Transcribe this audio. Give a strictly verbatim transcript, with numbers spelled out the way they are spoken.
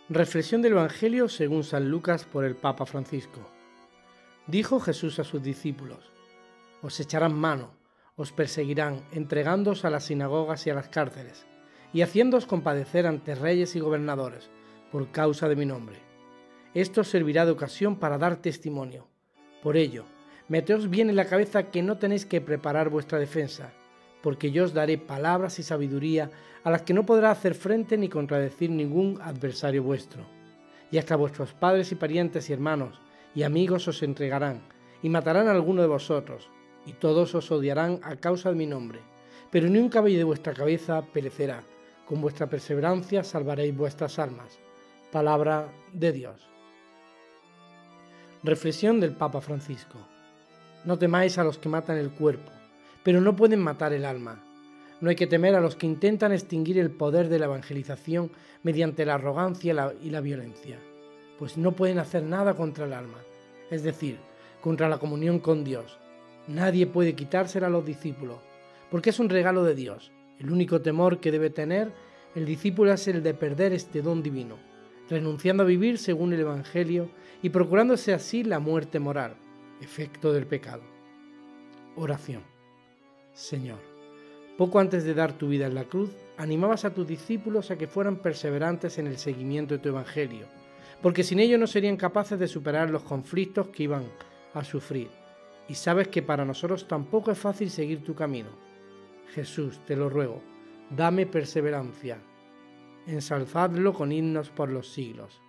Reflexión del Evangelio según San Lucas por el Papa Francisco. Dijo Jesús a sus discípulos: os echarán mano, os perseguirán, entregándoos a las sinagogas y a las cárceles, y haciéndoos compadecer ante reyes y gobernadores, por causa de mi nombre. Esto servirá de ocasión para dar testimonio. Por ello, meteos bien en la cabeza que no tenéis que preparar vuestra defensa, porque yo os daré palabras y sabiduría a las que no podrá hacer frente ni contradecir ningún adversario vuestro. Y hasta vuestros padres y parientes y hermanos y amigos os entregarán, y matarán a alguno de vosotros, y todos os odiarán a causa de mi nombre. Pero ni un cabello de vuestra cabeza perecerá. Con vuestra perseverancia salvaréis vuestras almas. Palabra de Dios. Reflexión del Papa Francisco. No temáis a los que matan el cuerpo, pero no pueden matar el alma. No hay que temer a los que intentan extinguir el poder de la evangelización mediante la arrogancia y la, y la violencia, pues no pueden hacer nada contra el alma, es decir, contra la comunión con Dios. Nadie puede quitársela a los discípulos, porque es un regalo de Dios. El único temor que debe tener el discípulo es el de perder este don divino, renunciando a vivir según el Evangelio y procurándose así la muerte moral, efecto del pecado. Oración. Señor, poco antes de dar tu vida en la cruz, animabas a tus discípulos a que fueran perseverantes en el seguimiento de tu Evangelio, porque sin ello no serían capaces de superar los conflictos que iban a sufrir. Y sabes que para nosotros tampoco es fácil seguir tu camino. Jesús, te lo ruego, dame perseverancia. Ensalzadlo con himnos por los siglos.